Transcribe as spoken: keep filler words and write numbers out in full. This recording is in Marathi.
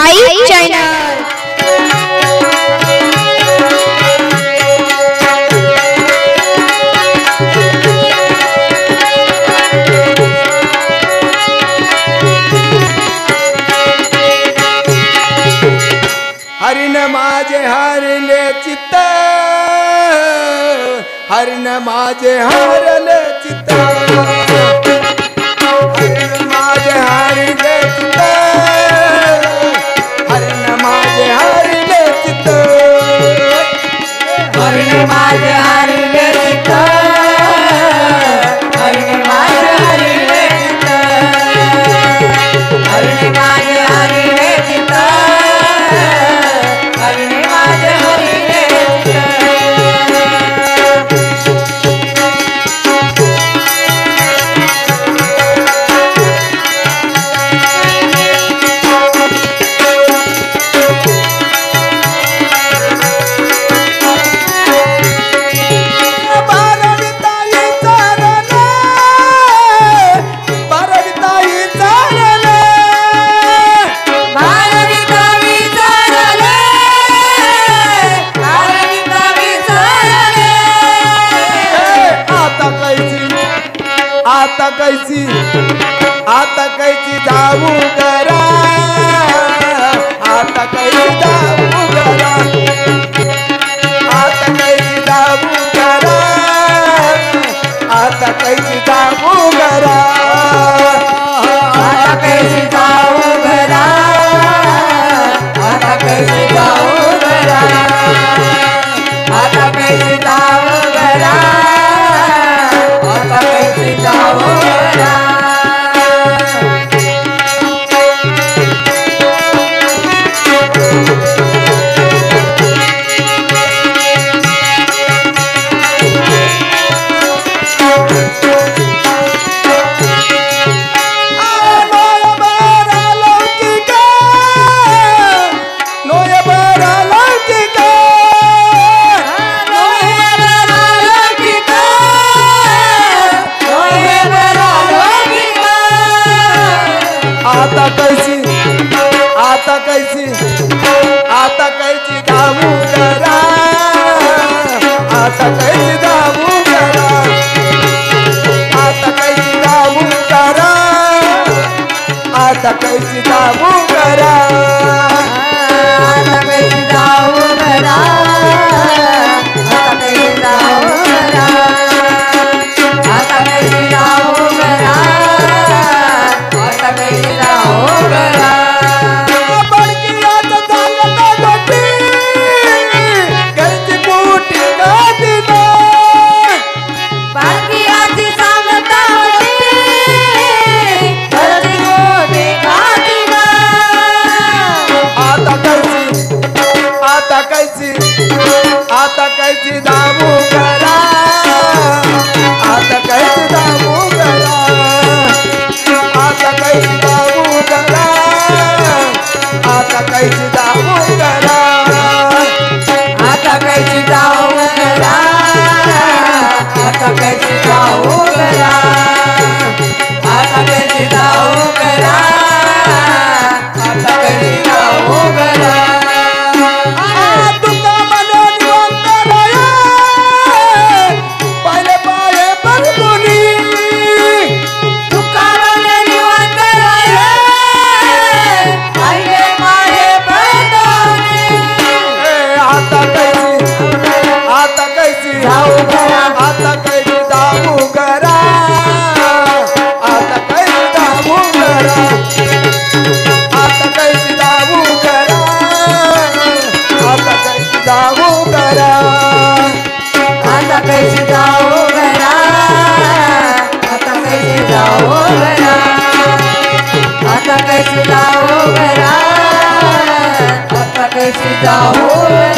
आई चैनल। हरिन माझे हरले चित्त, हरिन माझे हरले चित्त, हरिन माझे हरले चित्त, हरिन माझे हरले चित्त, हरिन माझे हरले चित्त, हरिन माझे हरले चित्त, हरिन माझे हरले चित्त, हरिन माझे हरले चित्त। आता कैसी आता कैसी जाऊ करा, आता कैसी जाऊ करा, आता कैसी जाऊ करा, आता कैसी जाऊ करा, आता कैसी जाऊ घरा, आता कैसी जाऊ घरा, आता कैसी जाऊ घरा, आता कैसी जाऊ घरा। आता कैसी आता कैसी आता कैसी दामू करा, आता कैसी दामू करा, आता कैसी दामू करा, आता कैसी दामू करा, आता कैसी जाऊ घरा, आता कैसी जाऊ घरा, आता कैसी जाऊ घरा, आता कैसी जाऊ घरा। बडकी आता सांगत होती घरची मोठी गादी ना, बाकी आजी सांगत होती घरची मोठी गादी ना। आता कैसी आता कैसी आता कैसी दामू करा, आता कैसी दामू करा, आता कैसी दामू करा, आता कैसी दामू करा, आता कैसी जाऊ घरा, आता कैसी जाऊ घरा, आता कैसी जाऊ घरा, आता कैसी जाऊ घरा। तुका मने निवंत राया, पहिले पाये बंधुनी, तुका मने निवंत राया, पहिले पाये बंधुनी। आता कैसी आता कैसी जाऊ घरा, आता कैसी दामू करा, आता कैसी दामू करा, आता कैसी दामू करा, आता कैसी दामू करा, आता कैसी जाऊ घरा, आता कैसी जाऊ घरा, आता कैसी जाऊ घरा, आता कैसी जाऊ घरा।